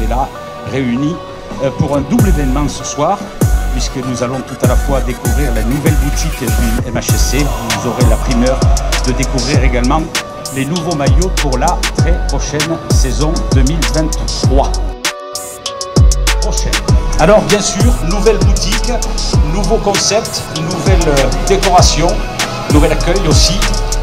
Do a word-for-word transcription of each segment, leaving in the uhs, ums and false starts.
est là, réuni pour un double événement ce soir, puisque nous allons tout à la fois découvrir la nouvelle boutique du M H S C. Vous aurez la primeur de découvrir également les nouveaux maillots pour la très prochaine saison deux mille vingt-trois. Prochaine. Alors bien sûr, nouvelle boutique, nouveau concept, nouvelle décoration, nouvel accueil aussi.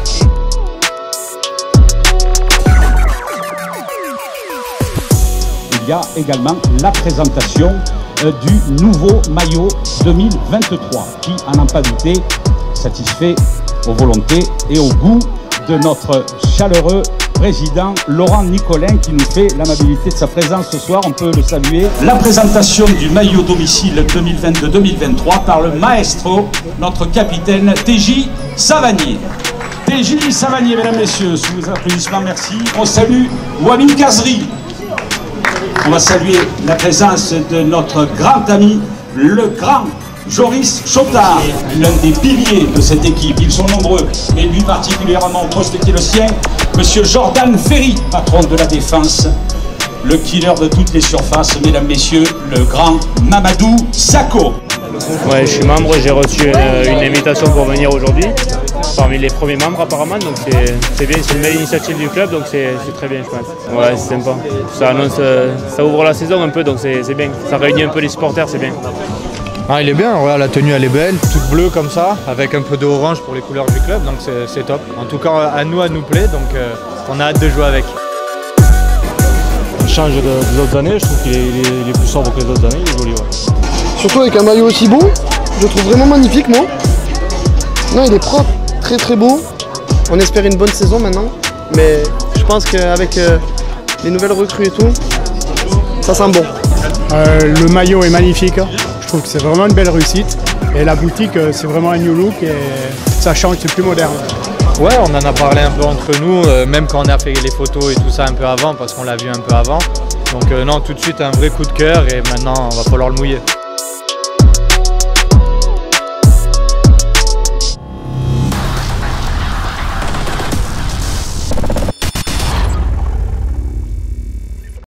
Il y a également la présentation euh, du nouveau maillot deux mille vingt-trois qui, à n'en pas douter, satisfait aux volontés et au goût de notre chaleureux président Laurent Nicolin qui nous fait l'amabilité de sa présence ce soir, on peut le saluer. La présentation du maillot domicile deux mille vingt-deux deux mille vingt-trois par le maestro, notre capitaine T J Savanier. T J Savanier, mesdames, messieurs, sous vos applaudissements, merci. On salue Wamine Kazri. On va saluer la présence de notre grand ami, le grand Joris Chotard, l'un des piliers de cette équipe. Ils sont nombreux, mais lui particulièrement au poste qui est le sien, Monsieur Jordan Ferry, patron de la défense, le killer de toutes les surfaces, mesdames, messieurs, le grand Mamadou Sakho. Ouais, je suis membre, j'ai reçu une, une invitation pour venir aujourd'hui, parmi les premiers membres apparemment, donc c'est bien, c'est une belle initiative du club, donc c'est très bien je pense. Ouais, c'est sympa, ça annonce, ça ouvre la saison un peu, donc c'est bien, ça réunit un peu les supporters, c'est bien. Ah, il est bien, regarde, la tenue elle est belle, toute bleue comme ça, avec un peu d'orange pour les couleurs du club, donc c'est top. En tout cas, à nous, elle nous plaît, donc euh, on a hâte de jouer avec. Il change de, des autres années, je trouve qu'il est, est plus sobre que les autres années, il est joli. Ouais. Surtout avec un maillot aussi beau, je le trouve vraiment magnifique moi. Non, il est propre, très très beau. On espère une bonne saison maintenant, mais je pense qu'avec euh, les nouvelles recrues et tout, ça sent bon. Euh, le maillot est magnifique. Je trouve que c'est vraiment une belle réussite et la boutique c'est vraiment un new look et ça change, c'est plus moderne. Ouais, on en a parlé un peu entre nous, euh, même quand on a fait les photos et tout ça un peu avant parce qu'on l'a vu un peu avant. Donc euh, non, tout de suite un vrai coup de cœur et maintenant il va falloir le mouiller.